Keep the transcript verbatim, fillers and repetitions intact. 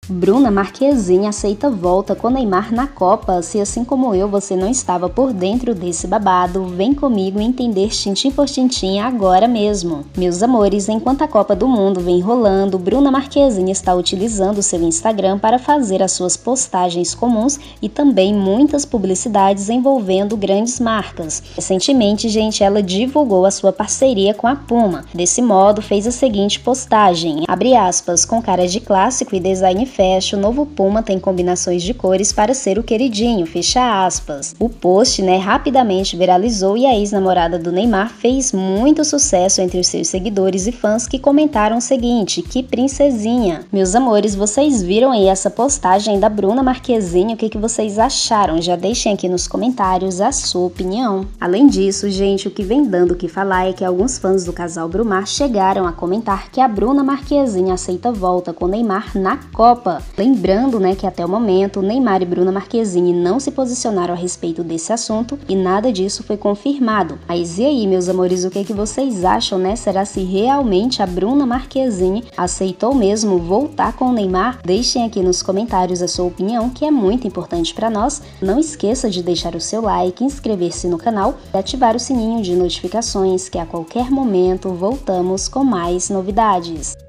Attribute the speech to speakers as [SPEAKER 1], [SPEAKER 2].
[SPEAKER 1] Bruna Marquezine aceita volta com Neymar na Copa. Se assim como eu você não estava por dentro desse babado, vem comigo entender tintim por tintim agora mesmo. Meus amores, enquanto a Copa do Mundo vem rolando, Bruna Marquezine está utilizando seu Instagram para fazer as suas postagens comuns e também muitas publicidades envolvendo grandes marcas. Recentemente, gente, ela divulgou a sua parceria com a Puma. Desse modo, fez a seguinte postagem, abre aspas, com cara de clássico e design fashion, o novo Puma tem combinações de cores para ser o queridinho, fecha aspas. O post, né, rapidamente viralizou e a ex-namorada do Neymar fez muito sucesso entre os seus seguidores e fãs que comentaram o seguinte, que princesinha. Meus amores, vocês viram aí essa postagem da Bruna Marquezine, o que, que vocês acharam? Já deixem aqui nos comentários a sua opinião. Além disso, gente, o que vem dando o que falar é que alguns fãs do casal Brumar chegaram a comentar que a Bruna Marquezine aceita volta com Neymar na Copa. Lembrando, né, que até o momento Neymar e Bruna Marquezine não se posicionaram a respeito desse assunto e nada disso foi confirmado. Mas e aí, meus amores, o que, que vocês acham, né? Será se realmente a Bruna Marquezine aceitou mesmo voltar com o Neymar? Deixem aqui nos comentários a sua opinião, que é muito importante para nós. Não esqueça de deixar o seu like, inscrever-se no canal e ativar o sininho de notificações, que a qualquer momento voltamos com mais novidades.